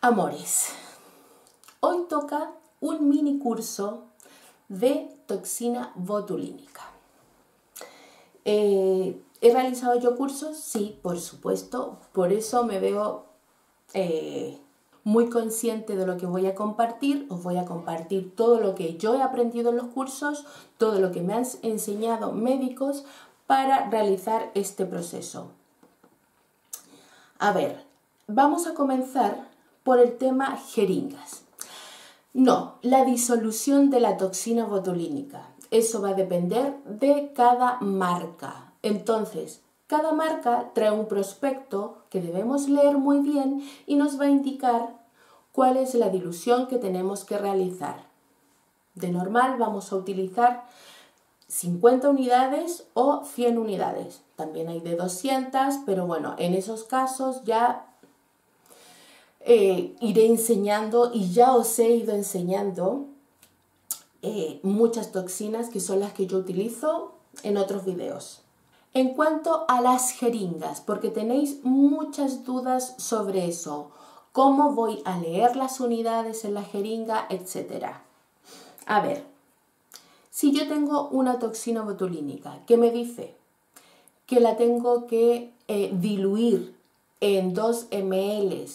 Amores, hoy toca un mini curso de toxina botulínica. ¿He realizado yo cursos? Sí, por supuesto. Por eso me veo muy consciente de lo que voy a compartir. Os voy a compartir todo lo que yo he aprendido en los cursos, todo lo que me han enseñado médicos para realizar este proceso. A ver, vamos a comenzar por el tema jeringas. No, la disolución de la toxina botulínica. Eso va a depender de cada marca. Entonces, cada marca trae un prospecto que debemos leer muy bien y nos va a indicar cuál es la dilución que tenemos que realizar. De normal vamos a utilizar 50 unidades o 100 unidades. También hay de 200, pero bueno, en esos casos ya iré enseñando y ya os he ido enseñando muchas toxinas que son las que yo utilizo en otros videos. En cuanto a las jeringas, porque tenéis muchas dudas sobre eso, cómo voy a leer las unidades en la jeringa, etc. A ver, si yo tengo una toxina botulínica que me dice que la tengo que diluir en 2 ml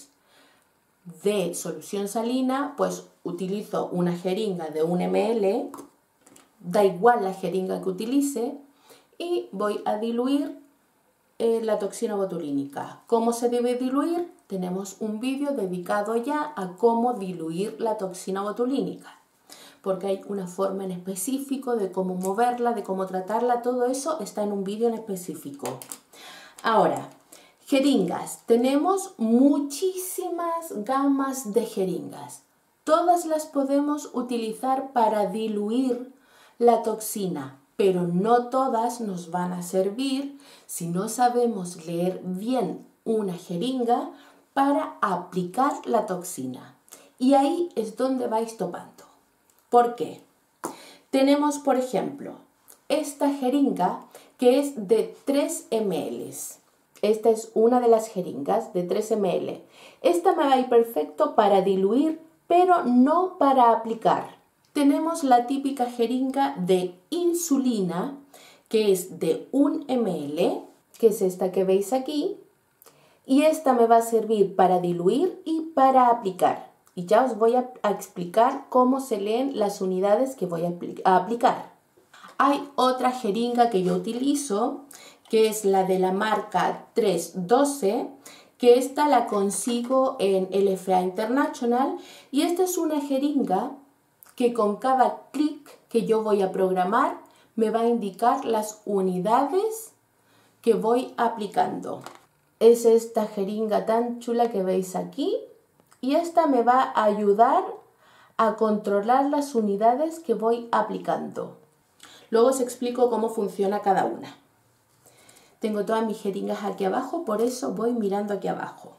de solución salina, pues utilizo una jeringa de 1 ml, da igual la jeringa que utilice, y voy a diluir la toxina botulínica. ¿Cómo se debe diluir? Tenemos un vídeo dedicado ya a cómo diluir la toxina botulínica, porque hay una forma en específico de cómo moverla, de cómo tratarla, todo eso está en un vídeo en específico. Ahora, jeringas. Tenemos muchísimas gamas de jeringas. Todas las podemos utilizar para diluir la toxina, pero no todas nos van a servir si no sabemos leer bien una jeringa para aplicar la toxina. Y ahí es donde vais topando. ¿Por qué? Tenemos, por ejemplo, esta jeringa que es de 3 ml. Esta es una de las jeringas de 3 ml. Esta me va a ir perfecto para diluir, pero no para aplicar. Tenemos la típica jeringa de insulina, que es de 1 ml, que es esta que veis aquí. Y esta me va a servir para diluir y para aplicar. Y ya os voy a explicar cómo se leen las unidades que voy a aplicar. Hay otra jeringa que yo utilizo, que es la de la marca 312, que esta la consigo en LFA International, y esta es una jeringa que con cada clic que yo voy a programar me va a indicar las unidades que voy aplicando. Es esta jeringa tan chula que veis aquí, y esta me va a ayudar a controlar las unidades que voy aplicando. Luego os explico cómo funciona cada una. Tengo todas mis jeringas aquí abajo, por eso voy mirando aquí abajo.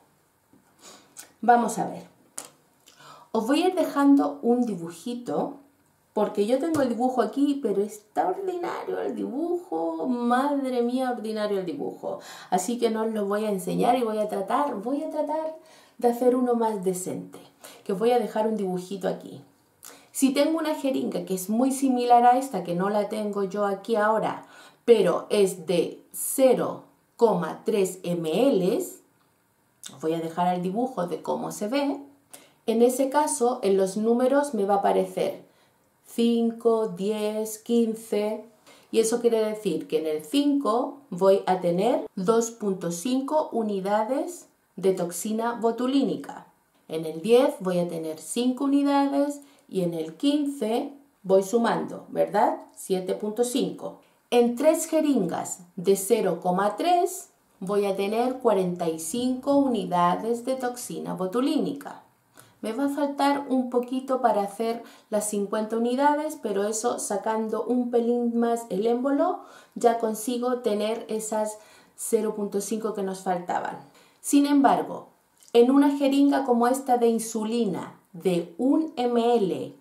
Vamos a ver. Os voy a ir dejando un dibujito, porque yo tengo el dibujo aquí, pero está ordinario el dibujo. Madre mía, ordinario el dibujo. Así que no os lo voy a enseñar y voy a tratar de hacer uno más decente. Que os voy a dejar un dibujito aquí. Si tengo una jeringa que es muy similar a esta, que no la tengo yo aquí ahora, pero es de 0,3 ml, os voy a dejar el dibujo de cómo se ve. En ese caso, en los números me va a aparecer 5, 10, 15, y eso quiere decir que en el 5 voy a tener 2,5 unidades de toxina botulínica. En el 10 voy a tener 5 unidades y en el 15 voy sumando, ¿verdad? 7,5. En 3 jeringas de 0,3 voy a tener 45 unidades de toxina botulínica. Me va a faltar un poquito para hacer las 50 unidades, pero eso sacando un pelín más el émbolo ya consigo tener esas 0,5 que nos faltaban. Sin embargo, en una jeringa como esta de insulina de 1 ml,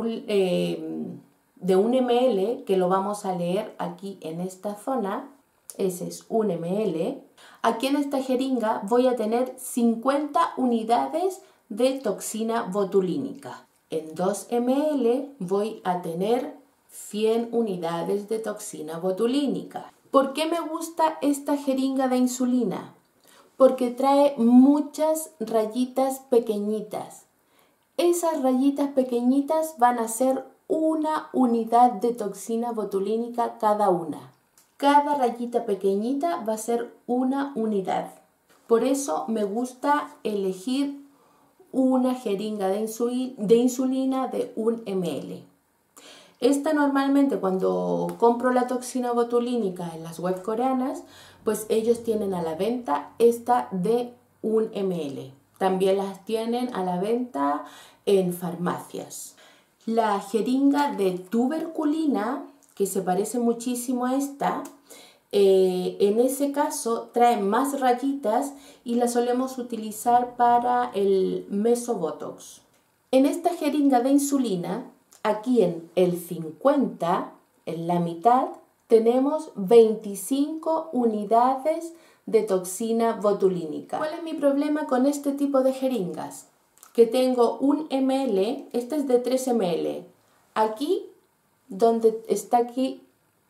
de 1 ml, que lo vamos a leer aquí en esta zona, ese es 1 ml, aquí en esta jeringa voy a tener 50 unidades de toxina botulínica. En 2 ml voy a tener 100 unidades de toxina botulínica. ¿Por qué me gusta esta jeringa de insulina? Porque trae muchas rayitas pequeñitas. Esas rayitas pequeñitas van a ser una unidad de toxina botulínica cada una. Cada rayita pequeñita va a ser una unidad. Por eso me gusta elegir una jeringa de insulina de 1 ml. Esta normalmente cuando compro la toxina botulínica en las web coreanas, pues ellos tienen a la venta esta de 1 ml. También las tienen a la venta en farmacias. La jeringa de tuberculina, que se parece muchísimo a esta, en ese caso trae más rayitas y la solemos utilizar para el mesobotox. En esta jeringa de insulina, aquí en el 50, en la mitad, tenemos 25 unidades de toxina botulínica. ¿Cuál es mi problema con este tipo de jeringas? Que tengo 1 ml, esta es de 3 ml. Aquí, donde está aquí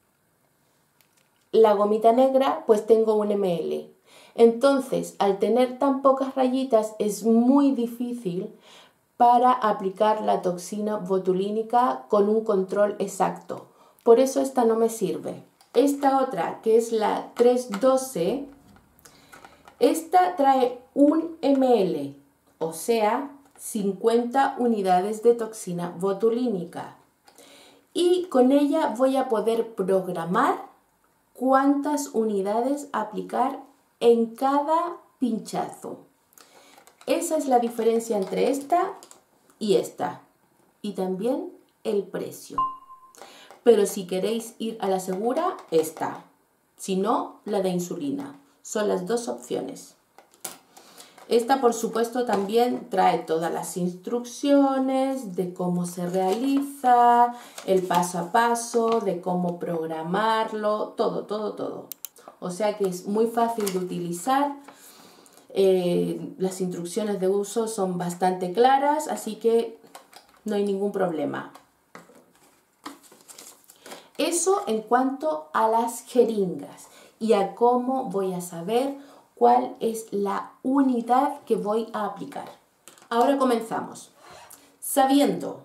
la gomita negra, pues tengo 1 ml. Entonces, al tener tan pocas rayitas, es muy difícil para aplicar la toxina botulínica con un control exacto. Por eso esta no me sirve. Esta otra, que es la 312, esta trae 1 ml, o sea, 50 unidades de toxina botulínica. Y con ella voy a poder programar cuántas unidades aplicar en cada pinchazo. Esa es la diferencia entre esta y esta. Y también el precio. Pero si queréis ir a la segura, esta. Si no, la de insulina. Son las dos opciones. Esta, por supuesto, también trae todas las instrucciones de cómo se realiza, el paso a paso, de cómo programarlo, todo. O sea que es muy fácil de utilizar. Las instrucciones de uso son bastante claras, así que no hay ningún problema. Eso en cuanto a las jeringas y a cómo voy a saber cuál es la unidad que voy a aplicar. Ahora comenzamos. Sabiendo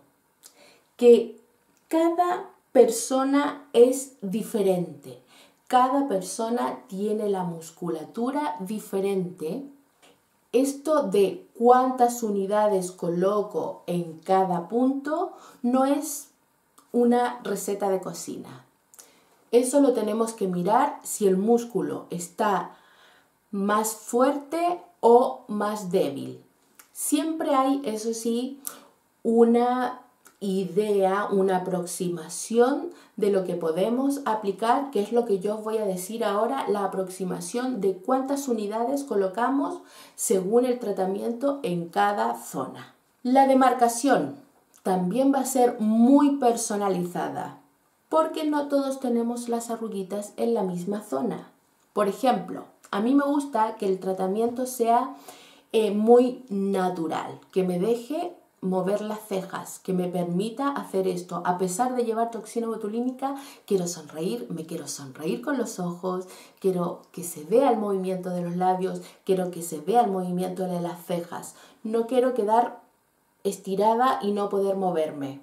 que cada persona es diferente, cada persona tiene la musculatura diferente, esto de cuántas unidades coloco en cada punto no es una receta de cocina. Eso lo tenemos que mirar si el músculo está más fuerte o más débil. Siempre hay, eso sí, una idea, una aproximación de lo que podemos aplicar, que es lo que yo os voy a decir ahora, la aproximación de cuántas unidades colocamos según el tratamiento en cada zona. La demarcación también va a ser muy personalizada, porque no todos tenemos las arruguitas en la misma zona. Por ejemplo, a mí me gusta que el tratamiento sea muy natural, que me deje mover las cejas, que me permita hacer esto. A pesar de llevar toxina botulínica, quiero sonreír, me quiero sonreír con los ojos, quiero que se vea el movimiento de los labios, quiero que se vea el movimiento de las cejas. No quiero quedar estirada y no poder moverme.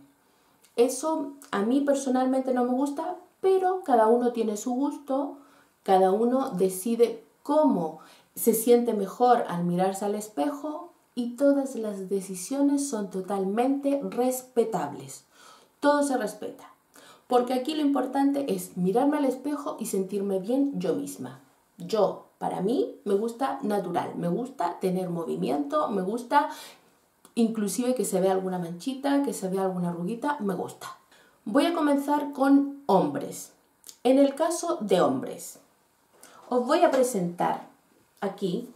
Eso a mí personalmente no me gusta, pero cada uno tiene su gusto, cada uno decide cómo se siente mejor al mirarse al espejo y todas las decisiones son totalmente respetables. Todo se respeta, porque aquí lo importante es mirarme al espejo y sentirme bien yo misma. Para mí, me gusta natural, me gusta tener movimiento, me gusta inclusive que se vea alguna manchita, que se vea alguna arruguita, me gusta. Voy a comenzar con hombres. En el caso de hombres, os voy a presentar aquí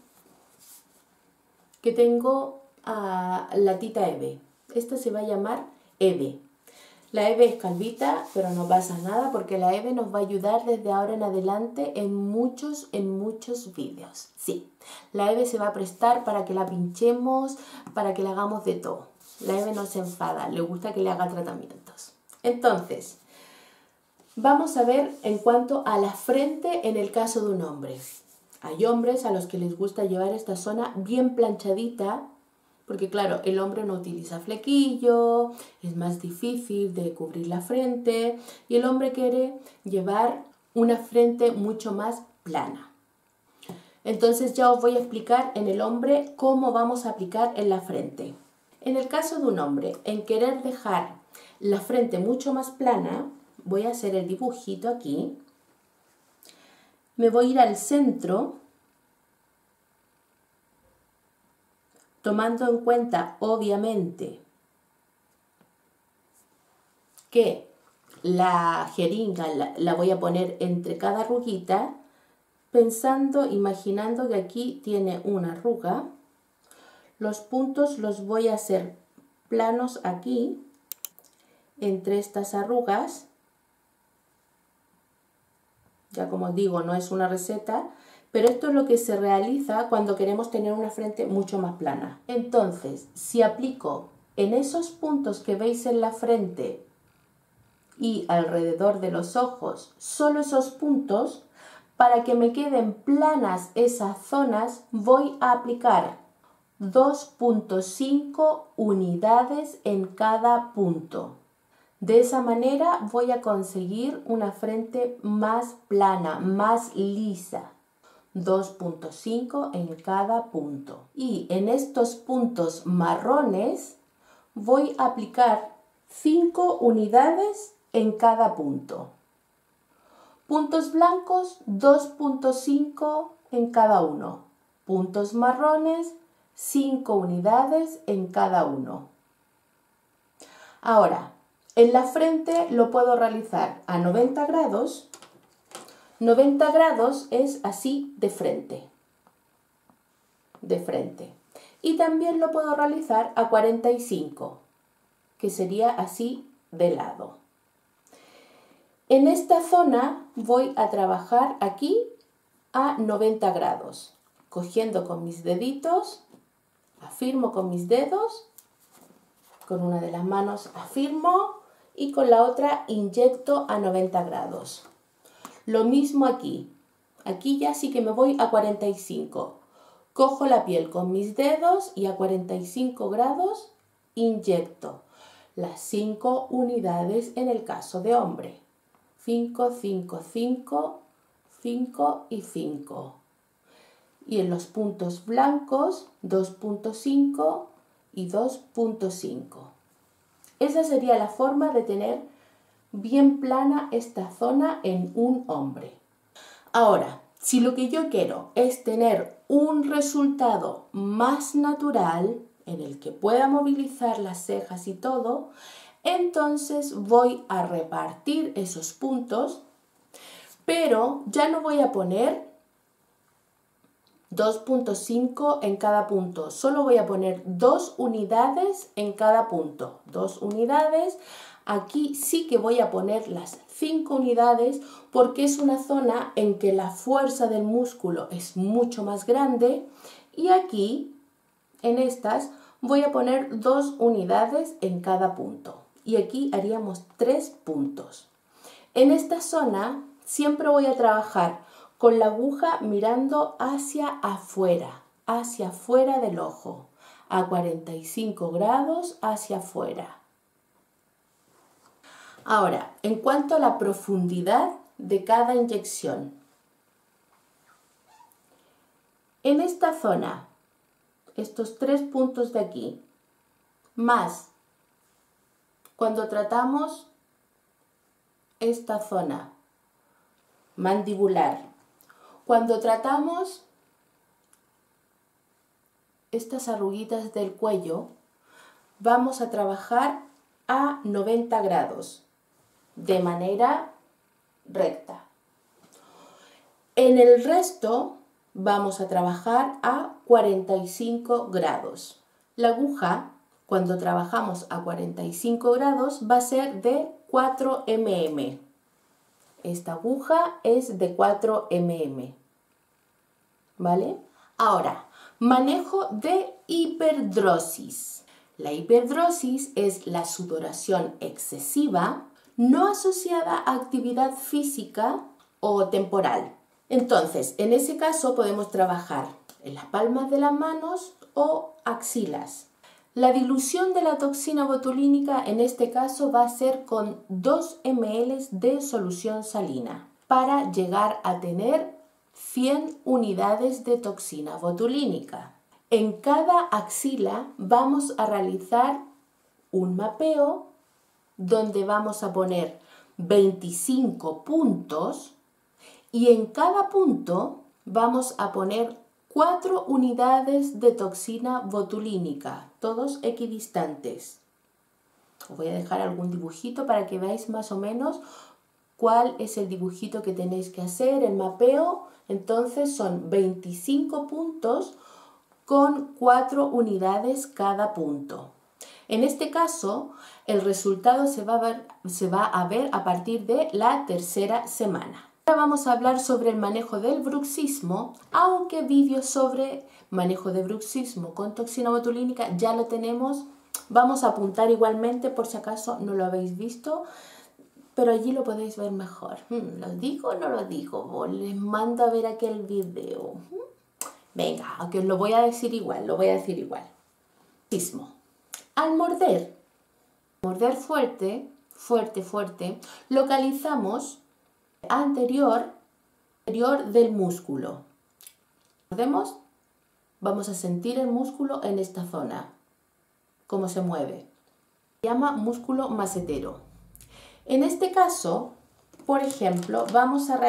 que tengo a la tita Eve. Esta se va a llamar Eve. La Eve es calvita, pero no pasa nada porque la Eve nos va a ayudar desde ahora en adelante en muchos vídeos. Sí, la Eve se va a prestar para que la pinchemos, para que le hagamos de todo. La Eve no se enfada, le gusta que le haga tratamientos. Entonces, vamos a ver en cuanto a la frente en el caso de un hombre. Hay hombres a los que les gusta llevar esta zona bien planchadita, porque claro, el hombre no utiliza flequillo, es más difícil de cubrir la frente y el hombre quiere llevar una frente mucho más plana. Entonces ya os voy a explicar en el hombre cómo vamos a aplicar en la frente. En el caso de un hombre, en querer dejar la frente mucho más plana, voy a hacer el dibujito aquí. Me voy a ir al centro, tomando en cuenta, obviamente, que la jeringa la voy a poner entre cada arruguita, pensando, imaginando que aquí tiene una arruga. Los puntos los voy a hacer planos aquí, entre estas arrugas. Ya como os digo, no es una receta, pero esto es lo que se realiza cuando queremos tener una frente mucho más plana. Entonces, si aplico en esos puntos que veis en la frente y alrededor de los ojos, solo esos puntos, para que me queden planas esas zonas, voy a aplicar 2.5 unidades en cada punto. De esa manera voy a conseguir una frente más plana, más lisa. 2.5 en cada punto. Y en estos puntos marrones voy a aplicar 5 unidades en cada punto. Puntos blancos, 2.5 en cada uno. Puntos marrones, 5 unidades en cada uno. Ahora, en la frente lo puedo realizar a 90 grados. 90 grados es así de frente. Y también lo puedo realizar a 45, que sería así de lado. En esta zona voy a trabajar aquí a 90 grados, cogiendo con mis deditos, afirmo con mis dedos, con una de las manos afirmo y con la otra inyecto a 90 grados. Lo mismo aquí. Aquí ya sí que me voy a 45. Cojo la piel con mis dedos y a 45 grados inyecto las 5 unidades en el caso de hombre. 5, 5, 5, 5 y 5. Y en los puntos blancos 2.5 y 2.5. Esa sería la forma de tener bien plana esta zona en un hombre. Ahora, si lo que yo quiero es tener un resultado más natural, en el que pueda movilizar las cejas y todo, entonces voy a repartir esos puntos, pero ya no voy a poner 2.5 en cada punto, solo voy a poner 2 unidades en cada punto, 2 unidades. Aquí sí que voy a poner las 5 unidades porque es una zona en que la fuerza del músculo es mucho más grande y aquí, en estas, voy a poner 2 unidades en cada punto y aquí haríamos 3 puntos. En esta zona siempre voy a trabajar con la aguja mirando hacia afuera del ojo, a 45 grados hacia afuera. Ahora, en cuanto a la profundidad de cada inyección, en esta zona, estos 3 puntos de aquí, más cuando tratamos esta zona mandibular, cuando tratamos estas arruguitas del cuello, vamos a trabajar a 90 grados, de manera recta. En el resto vamos a trabajar a 45 grados. La aguja Cuando trabajamos a 45 grados va a ser de 4 mm. Esta aguja es de 4 mm. ¿Vale? Ahora, manejo de hiperdrosis. La hiperdrosis es la sudoración excesiva no asociada a actividad física o temporal. Entonces, en ese caso podemos trabajar en las palmas de las manos o axilas. La dilución de la toxina botulínica en este caso va a ser con 2 ml de solución salina para llegar a tener 100 unidades de toxina botulínica. En cada axila vamos a realizar un mapeo donde vamos a poner 25 puntos y en cada punto vamos a poner 4 unidades de toxina botulínica, todos equidistantes. Os voy a dejar algún dibujito para que veáis más o menos cuál es el dibujito que tenéis que hacer, el mapeo. Entonces son 25 puntos con 4 unidades cada punto. En este caso, el resultado se va a ver a partir de la tercera semana. Ahora vamos a hablar sobre el manejo del bruxismo, aunque vídeos sobre manejo de bruxismo con toxina botulínica ya lo tenemos. Vamos a apuntar igualmente por si acaso no lo habéis visto, pero allí lo podéis ver mejor. ¿Lo digo o no lo digo? Les mando a ver aquel video. Venga, aunque os lo voy a decir igual, Bruxismo. Al morder fuerte, localizamos anterior del músculo. Mordemos, vamos a sentir el músculo en esta zona, cómo se mueve. Se llama músculo macetero. En este caso, por ejemplo, vamos a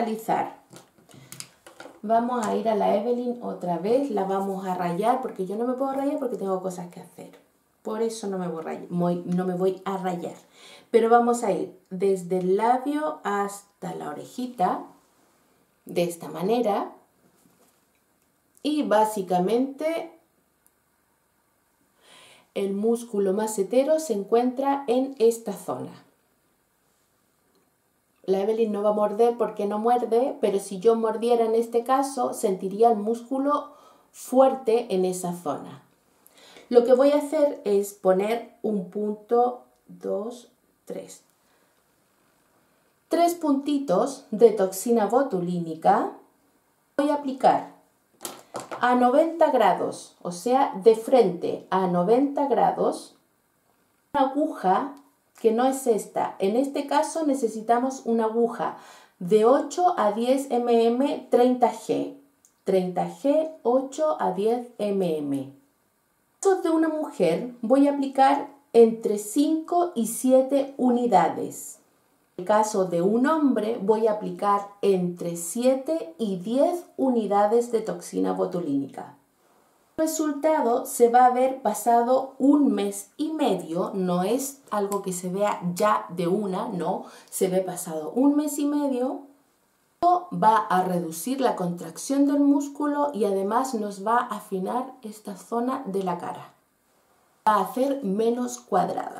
ir a la Evelyn otra vez, la vamos a rayar, porque yo no me puedo rayar porque tengo cosas que hacer. Por eso no me voy a rayar. Pero vamos a ir desde el labio hasta la orejita, de esta manera. Y básicamente el músculo macetero se encuentra en esta zona. La Evelyn no va a morder porque no muerde, pero si yo mordiera en este caso, sentiría el músculo fuerte en esa zona. Lo que voy a hacer es poner un punto, 2, 3. 3 puntitos de toxina botulínica. Voy a aplicar a 90 grados, o sea, de frente a 90 grados, una aguja que no es esta. En este caso necesitamos una aguja de 8 a 10 mm 30G. 30G, 8 a 10 mm. En el caso de una mujer voy a aplicar entre 5 y 7 unidades. En el caso de un hombre voy a aplicar entre 7 y 10 unidades de toxina botulínica. El resultado se va a ver pasado un mes y medio, no es algo que se vea ya de una, no, se ve pasado un mes y medio. Esto va a reducir la contracción del músculo y además nos va a afinar esta zona de la cara. Va a hacer menos cuadrada.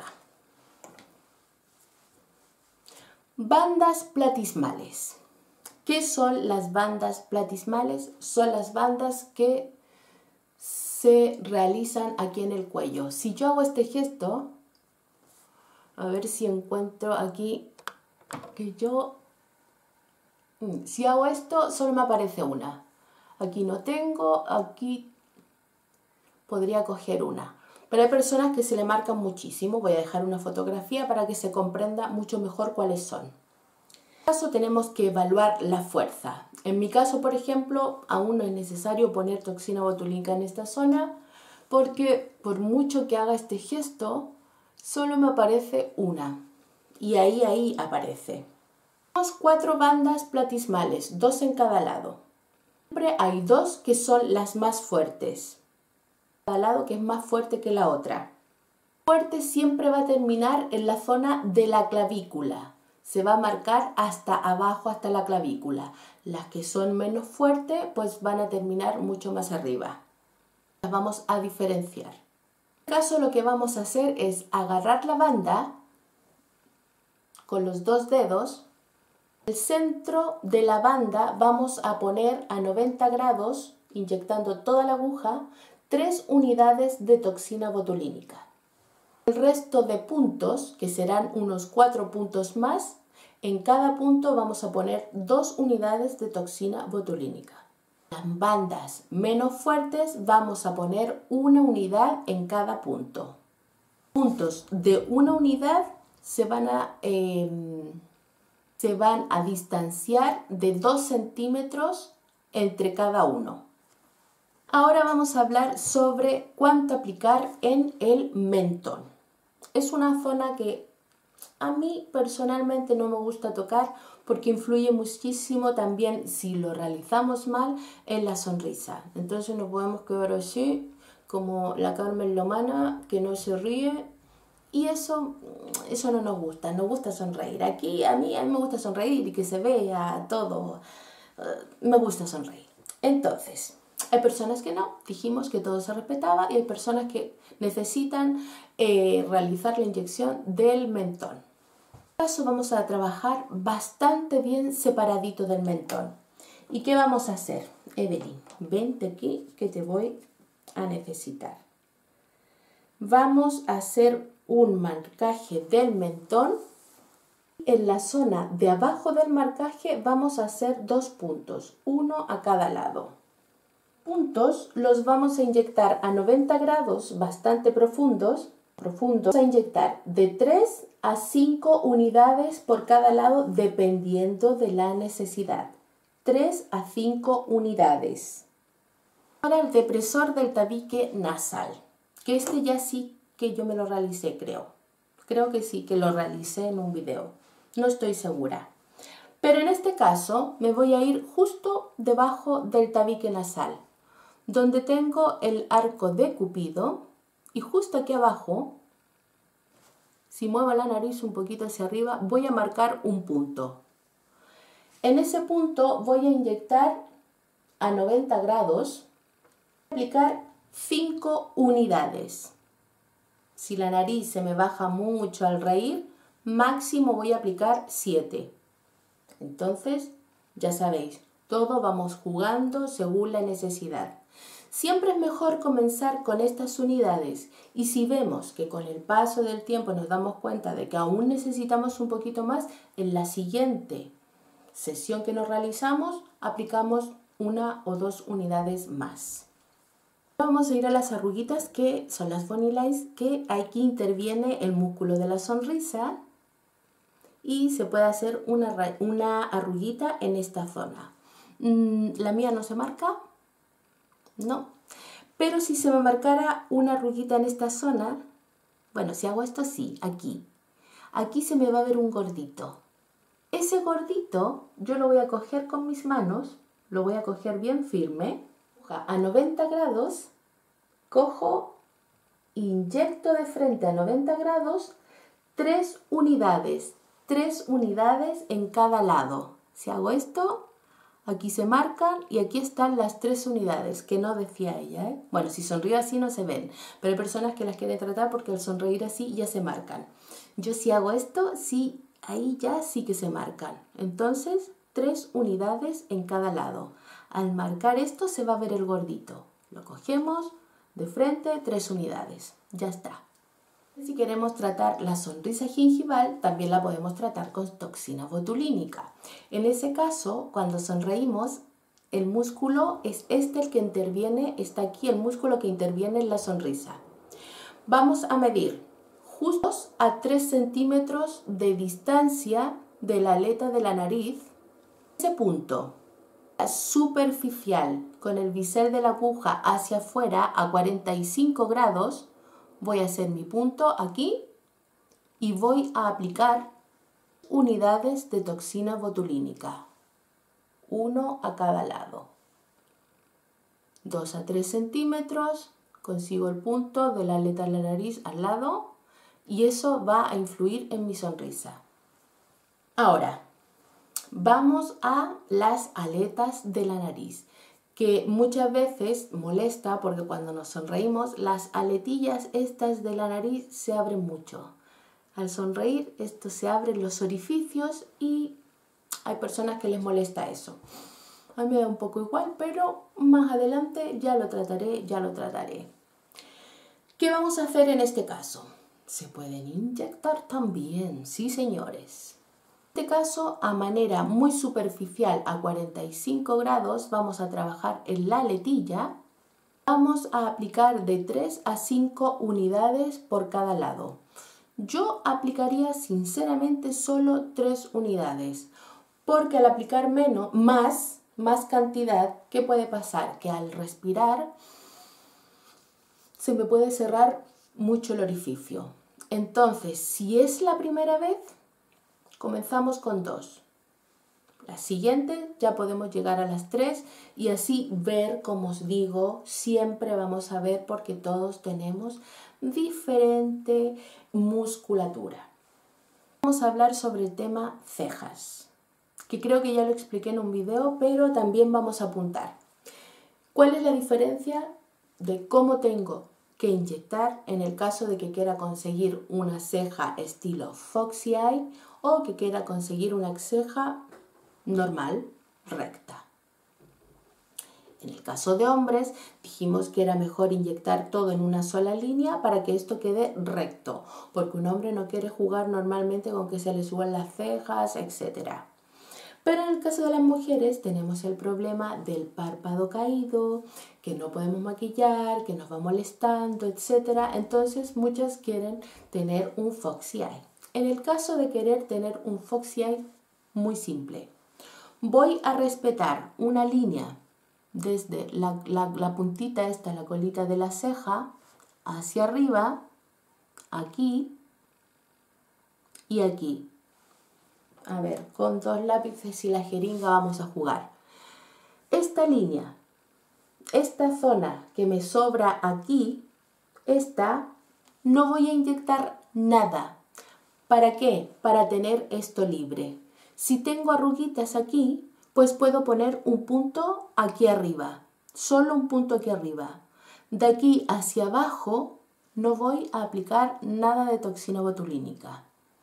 Bandas platismales. ¿Qué son las bandas platismales? Son las bandas que se realizan aquí en el cuello. Si yo hago este gesto, a ver si encuentro aquí que yo... Si hago esto, solo me aparece una. Aquí no tengo, aquí podría coger una. Pero hay personas que se le marcan muchísimo. Voy a dejar una fotografía para que se comprenda mucho mejor cuáles son. En este caso tenemos que evaluar la fuerza. En mi caso, por ejemplo, aún no es necesario poner toxina botulínica en esta zona porque por mucho que haga este gesto, solo me aparece una. Y ahí aparece. Tenemos 4 bandas platismales, 2 en cada lado. Siempre hay 2 que son las más fuertes. Cada lado que es más fuerte que la otra. Fuerte siempre va a terminar en la zona de la clavícula. Se va a marcar hasta abajo, hasta la clavícula. Las que son menos fuertes, pues van a terminar mucho más arriba. Las vamos a diferenciar. este caso lo que vamos a hacer es agarrar la banda con los dos dedos. El centro de la banda vamos a poner a 90 grados, inyectando toda la aguja, 3 unidades de toxina botulínica. El resto de puntos, que serán unos 4 puntos más, en cada punto vamos a poner 2 unidades de toxina botulínica. Las bandas menos fuertes vamos a poner 1 unidad en cada punto. Puntos de 1 unidad se van a distanciar de 2 centímetros entre cada uno. Ahora vamos a hablar sobre cuánto aplicar en el mentón. Es una zona que a mí personalmente no me gusta tocar porque influye muchísimo también, si lo realizamos mal, en la sonrisa. Entonces nos podemos quedar así, como la Carmen Lomana, que no se ríe. Y eso no nos gusta sonreír. Aquí a mí me gusta sonreír y que se vea todo. Me gusta sonreír. Entonces, hay personas que no, dijimos que todo se respetaba, y hay personas que necesitan realizar la inyección del mentón. En este caso vamos a trabajar bastante bien separadito del mentón. ¿Y qué vamos a hacer? Evelyn, vente aquí que te voy a necesitar. Vamos a hacer un marcaje del mentón. En la zona de abajo del marcaje vamos a hacer 2 puntos, uno a cada lado. Puntos los vamos a inyectar a 90 grados, bastante profundos. Vamos a inyectar de 3 a 5 unidades por cada lado, dependiendo de la necesidad. 3 a 5 unidades. Ahora el depresor del tabique nasal, que este ya sí que yo me lo realicé, creo. Creo que sí que lo realicé en un video. No estoy segura. Pero en este caso me voy a ir justo debajo del tabique nasal, donde tengo el arco de Cupido, y justo aquí abajo, si muevo la nariz un poquito hacia arriba, voy a marcar un punto. En ese punto voy a inyectar a 90 grados, aplicar 5 unidades. Si la nariz se me baja mucho al reír, máximo voy a aplicar 7. Entonces, ya sabéis, todo vamos jugando según la necesidad. Siempre es mejor comenzar con estas unidades, y si vemos que con el paso del tiempo nos damos cuenta de que aún necesitamos un poquito más, en la siguiente sesión que nos realizamos aplicamos 1 o 2 unidades más. Vamos a ir a las arruguitas, que son las funny lines, que aquí interviene el músculo de la sonrisa y se puede hacer una arruguita en esta zona. La mía no se marca, no, pero si se me marcara una arruguita en esta zona, bueno, si hago esto sí, aquí se me va a ver un gordito. Ese gordito yo lo voy a coger con mis manos, lo voy a coger bien firme, a 90 grados, cojo, inyecto de frente a 90 grados, 3 unidades en cada lado. Si hago esto, aquí se marcan y aquí están las 3 unidades, que no decía ella, ¿eh? Bueno, si sonrío así no se ven, pero hay personas que las quieren tratar porque al sonreír así ya se marcan. Yo si hago esto, sí, ahí ya sí que se marcan. Entonces, 3 unidades en cada lado. Al marcar esto se va a ver el gordito. Lo cogemos de frente, 3 unidades. Ya está. Si queremos tratar la sonrisa gingival, también la podemos tratar con toxina botulínica. En ese caso, cuando sonreímos, el músculo es este el que interviene, está aquí el músculo que interviene en la sonrisa. Vamos a medir justo a 3 centímetros de distancia de la aleta de la nariz. Ese punto superficial, con el bisel de la aguja hacia afuera a 45 grados, voy a hacer mi punto aquí y voy a aplicar unidades de toxina botulínica, 1 a cada lado. 2 a 3 centímetros, consigo el punto de la aleta de la nariz al lado, y eso va a influir en mi sonrisa. Ahora, vamos a las aletas de la nariz. que muchas veces molesta porque cuando nos sonreímos las aletillas estas de la nariz se abren mucho. Al sonreír esto se abren los orificios y hay personas que les molesta eso. A mí me da un poco igual, pero más adelante ya lo trataré. ¿Qué vamos a hacer en este caso? Se pueden inyectar también, sí señores. En este caso, a manera muy superficial, a 45 grados, vamos a trabajar en la aletilla. Vamos a aplicar de 3 a 5 unidades por cada lado. Yo aplicaría sinceramente solo 3 unidades, porque al aplicar más cantidad, ¿qué puede pasar? Que al respirar se me puede cerrar mucho el orificio. Entonces, si es la primera vez, comenzamos con 2. La siguiente ya podemos llegar a las 3 y así ver, como os digo, siempre vamos a ver porque todos tenemos diferente musculatura. Vamos a hablar sobre el tema cejas, que creo que ya lo expliqué en un video, pero también vamos a apuntar. ¿Cuál es la diferencia de cómo tengo que inyectar en el caso de que quiera conseguir una ceja estilo Foxy Eye o que quiera conseguir una ceja normal, recta? En el caso de hombres dijimos que era mejor inyectar todo en una sola línea para que esto quede recto, porque un hombre no quiere jugar normalmente con que se le suban las cejas, etc. Pero en el caso de las mujeres tenemos el problema del párpado caído, que no podemos maquillar, que nos va molestando, etc. Entonces muchas quieren tener un Foxy Eye. En el caso de querer tener un Foxy Eye, muy simple. Voy a respetar una línea desde la puntita esta, la colita de la ceja, hacia arriba, aquí y aquí. A ver, con 2 lápices y la jeringa vamos a jugar. Esta línea, esta zona que me sobra aquí, esta, no voy a inyectar nada. ¿Para qué? Para tener esto libre. Si tengo arruguitas aquí, pues puedo poner un punto aquí arriba. Solo un punto aquí arriba. De aquí hacia abajo no voy a aplicar nada de toxina botulínica.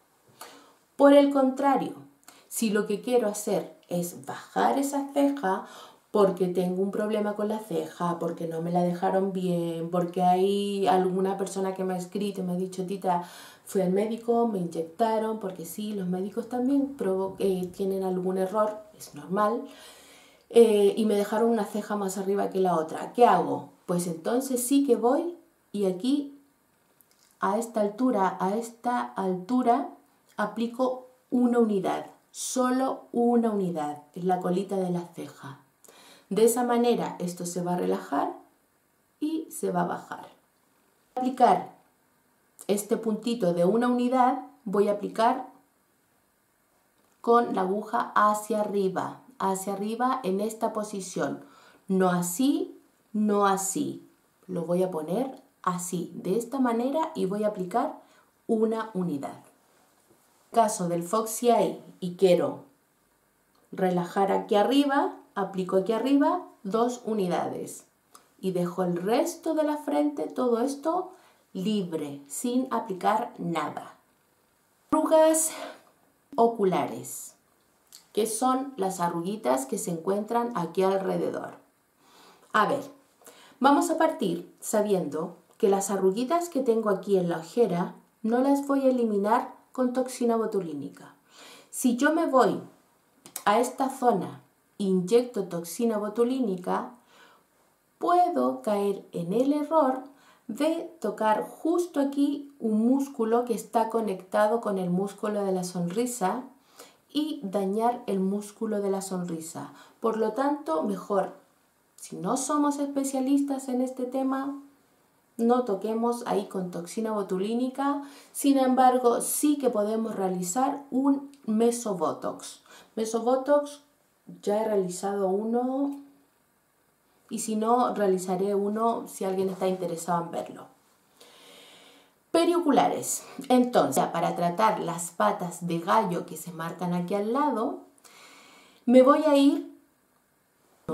Por el contrario, si lo que quiero hacer es bajar esa ceja porque tengo un problema con la ceja, porque no me la dejaron bien, porque hay alguna persona que me ha escrito y me ha dicho, Tita, fui al médico, me inyectaron, porque sí, los médicos también tienen algún error, es normal, y me dejaron una ceja más arriba que la otra. ¿Qué hago? Pues entonces sí que voy y aquí, a esta altura, aplico una unidad, solo una unidad, en la colita de la ceja. De esa manera esto se va a relajar y se va a bajar. Para aplicar este puntito de una unidad, voy a aplicar con la aguja hacia arriba en esta posición. No así, no así. Lo voy a poner así, de esta manera, y voy a aplicar una unidad. En el caso del Foxy Eye y quiero relajar aquí arriba, aplico aquí arriba 2 unidades y dejo el resto de la frente, todo esto libre, sin aplicar nada. Arrugas oculares, que son las arruguitas que se encuentran aquí alrededor. A ver, vamos a partir sabiendo que las arruguitas que tengo aquí en la ojera no las voy a eliminar con toxina botulínica. Si yo me voy a esta zona e inyecto toxina botulínica, puedo caer en el error de tocar justo aquí un músculo que está conectado con el músculo de la sonrisa y dañar el músculo de la sonrisa. Por lo tanto, mejor, si no somos especialistas en este tema, no toquemos ahí con toxina botulínica. Sin embargo, sí que podemos realizar un mesobotox. Mesobotox, ya he realizado uno y si no, realizaré uno si alguien está interesado en verlo. Perioculares. Entonces, para tratar las patas de gallo que se marcan aquí al lado, me voy a ir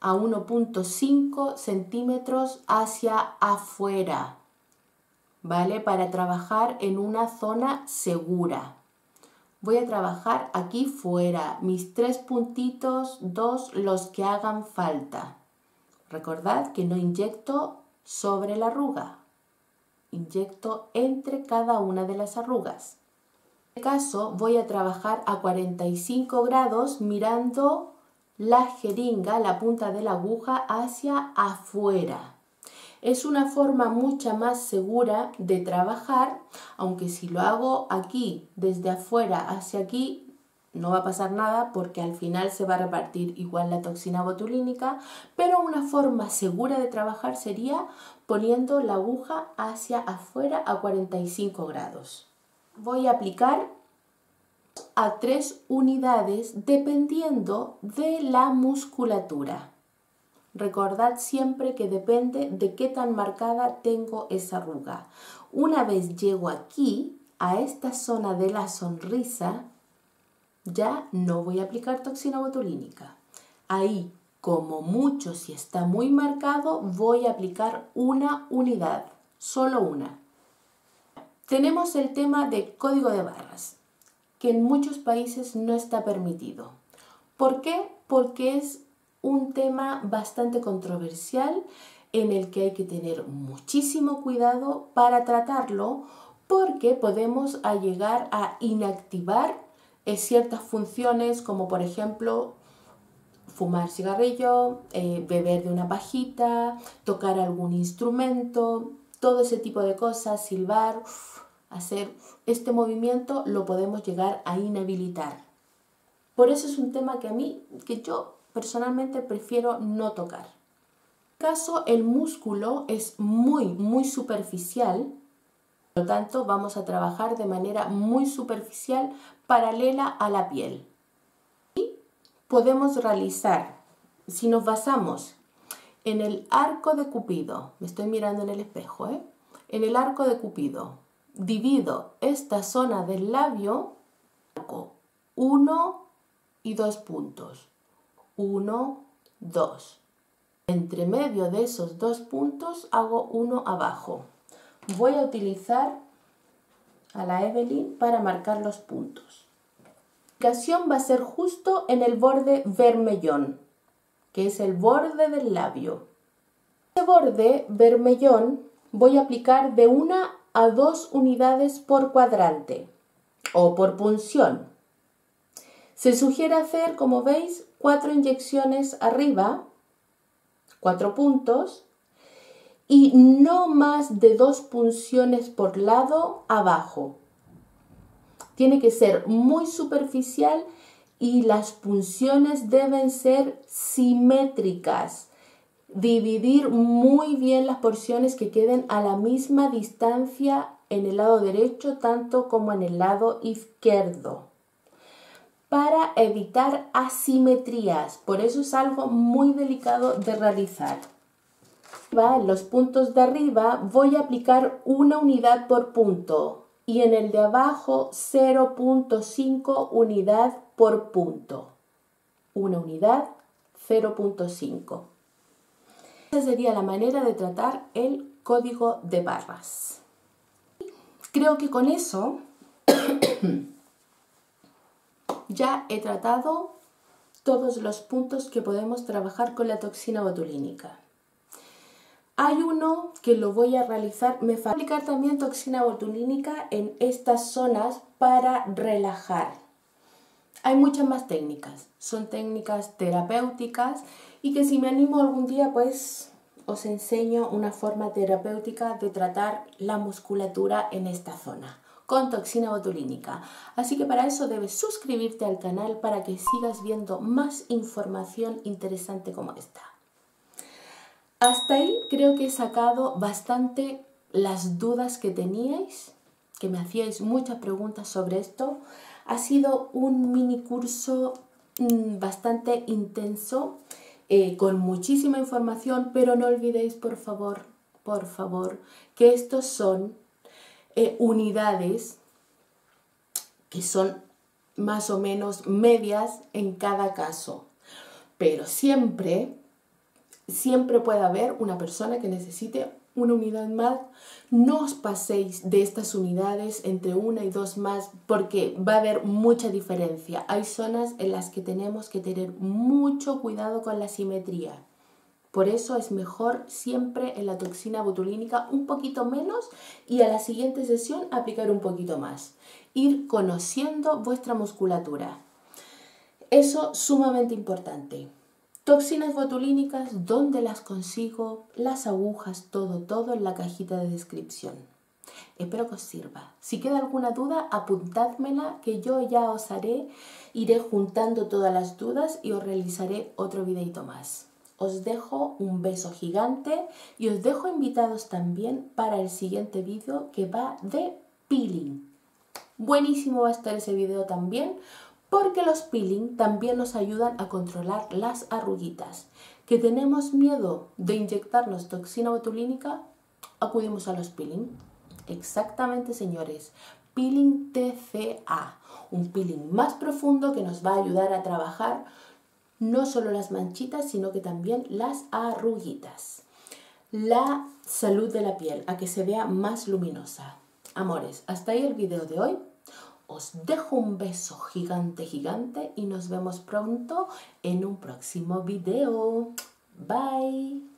a 1,5 centímetros hacia afuera, ¿vale? Para trabajar en una zona segura. Voy a trabajar aquí fuera, mis 3 puntitos, 2 los que hagan falta. Recordad que no inyecto sobre la arruga, inyecto entre cada una de las arrugas. En este caso voy a trabajar a 45 grados mirando la jeringa, la punta de la aguja hacia afuera. Es una forma mucho más segura de trabajar, aunque si lo hago aquí, desde afuera hacia aquí, no va a pasar nada porque al final se va a repartir igual la toxina botulínica, pero una forma segura de trabajar sería poniendo la aguja hacia afuera a 45 grados. Voy a aplicar a 3 unidades dependiendo de la musculatura. Recordad siempre que depende de qué tan marcada tengo esa arruga. Una vez llego aquí, a esta zona de la sonrisa, ya no voy a aplicar toxina botulínica. Ahí, como mucho, si está muy marcado, voy a aplicar una unidad, solo una. Tenemos el tema de código de barras, que en muchos países no está permitido. ¿Por qué? Porque es un tema bastante controversial en el que hay que tener muchísimo cuidado para tratarlo, porque podemos llegar a inactivar ciertas funciones, como por ejemplo fumar cigarrillo, beber de una pajita, tocar algún instrumento, todo ese tipo de cosas, silbar, hacer este movimiento lo podemos llegar a inhabilitar. Por eso es un tema que yo personalmente prefiero no tocar. En este caso, el músculo es muy superficial, por lo tanto vamos a trabajar de manera muy superficial paralela a la piel. Y podemos realizar, si nos basamos en el arco de Cupido, me estoy mirando en el espejo, en el arco de Cupido, divido esta zona del labio, 1 y 2 puntos, 1, 2. Entre medio de esos 2 puntos hago uno abajo. Voy a utilizar a la Evelyn para marcar los puntos. La aplicación va a ser justo en el borde vermellón, que es el borde del labio. Este borde vermellón voy a aplicar de 1 a 2 unidades por cuadrante o por punción. Se sugiere hacer, como veis, 4 inyecciones arriba, 4 puntos, y no más de 2 punciones por lado abajo. Tiene que ser muy superficial y las punciones deben ser simétricas. Dividir muy bien las porciones que queden a la misma distancia en el lado derecho tanto como en el lado izquierdo, para evitar asimetrías. Por eso es algo muy delicado de realizar. En los puntos de arriba voy a aplicar una unidad por punto y en el de abajo 0,5 unidad por punto. Una unidad, 0,5. Esa sería la manera de tratar el código de barras. Creo que con eso ya he tratado todos los puntos que podemos trabajar con la toxina botulínica. Hay uno que lo voy a realizar, me falta aplicar también toxina botulínica en estas zonas para relajar. Hay muchas más técnicas, son técnicas terapéuticas y que si me animo algún día pues os enseño una forma terapéutica de tratar la musculatura en esta zona con toxina botulínica. Así que para eso debes suscribirte al canal para que sigas viendo más información interesante como esta. Hasta ahí creo que he sacado bastante las dudas que teníais, que me hacíais muchas preguntas sobre esto. Ha sido un mini curso bastante intenso, con muchísima información, pero no olvidéis por favor, que estos son unidades que son más o menos medias en cada caso, pero siempre siempre puede haber una persona que necesite una unidad más. No os paséis de estas unidades entre una y dos más porque va a haber mucha diferencia. Hay zonas en las que tenemos que tener mucho cuidado con la simetría. Por eso es mejor siempre en la toxina botulínica un poquito menos y a la siguiente sesión aplicar un poquito más. Ir conociendo vuestra musculatura. Eso sumamente importante. Toxinas botulínicas, ¿dónde las consigo? Las agujas, todo en la cajita de descripción. Espero que os sirva. Si queda alguna duda, apuntádmela que yo ya os iré juntando todas las dudas y os realizaré otro videito más. Os dejo un beso gigante y os dejo invitados también para el siguiente vídeo que va de peeling. Buenísimo va a estar ese video también porque los peeling también nos ayudan a controlar las arruguitas. ¿Que tenemos miedo de inyectarnos toxina botulínica? Acudimos a los peeling. Exactamente, señores. Peeling TCA, un peeling más profundo que nos va a ayudar a trabajar no solo las manchitas, sino que también las arruguitas. La salud de la piel, a que se vea más luminosa. Amores, hasta ahí el video de hoy. Os dejo un beso gigante y nos vemos pronto en un próximo video. Bye.